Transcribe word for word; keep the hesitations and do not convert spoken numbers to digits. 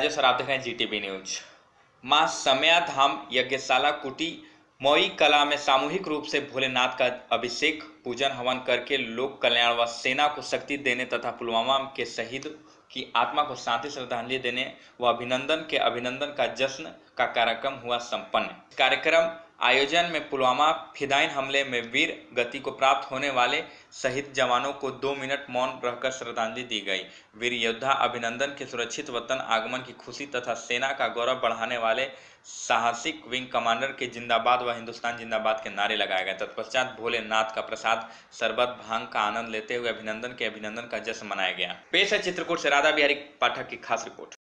राजेश और आप देख रहे हैं जीटीबी न्यूज। मां समया धाम यज्ञशाला कुटी मौई कला में सामूहिक रूप से भोलेनाथ का अभिषेक पूजन हवन करके लोक कल्याण व सेना को शक्ति देने तथा पुलवामा के शहीद की आत्मा को शांति श्रद्धांजलि देने व अभिनंदन के अभिनंदन का जश्न का कार्यक्रम हुआ संपन्न। कार्यक्रम आयोजन में पुलवामा फिदायीन हमले में वीर गति को प्राप्त होने वाले शहीद जवानों को दो मिनट मौन रहकर श्रद्धांजलि दी गई। वीर योद्धा अभिनंदन के सुरक्षित वतन आगमन की खुशी तथा सेना का गौरव बढ़ाने वाले साहसिक विंग कमांडर के जिंदाबाद व हिंदुस्तान जिंदाबाद के नारे लगाए गए। तत्पश्चात भोलेनाथ का प्रसाद शरबत भांग का आनंद लेते हुए अभिनंदन के अभिनंदन का जश्न मनाया गया। पेश है चित्रकूट से राधा बिहारी पाठक की खास रिपोर्ट।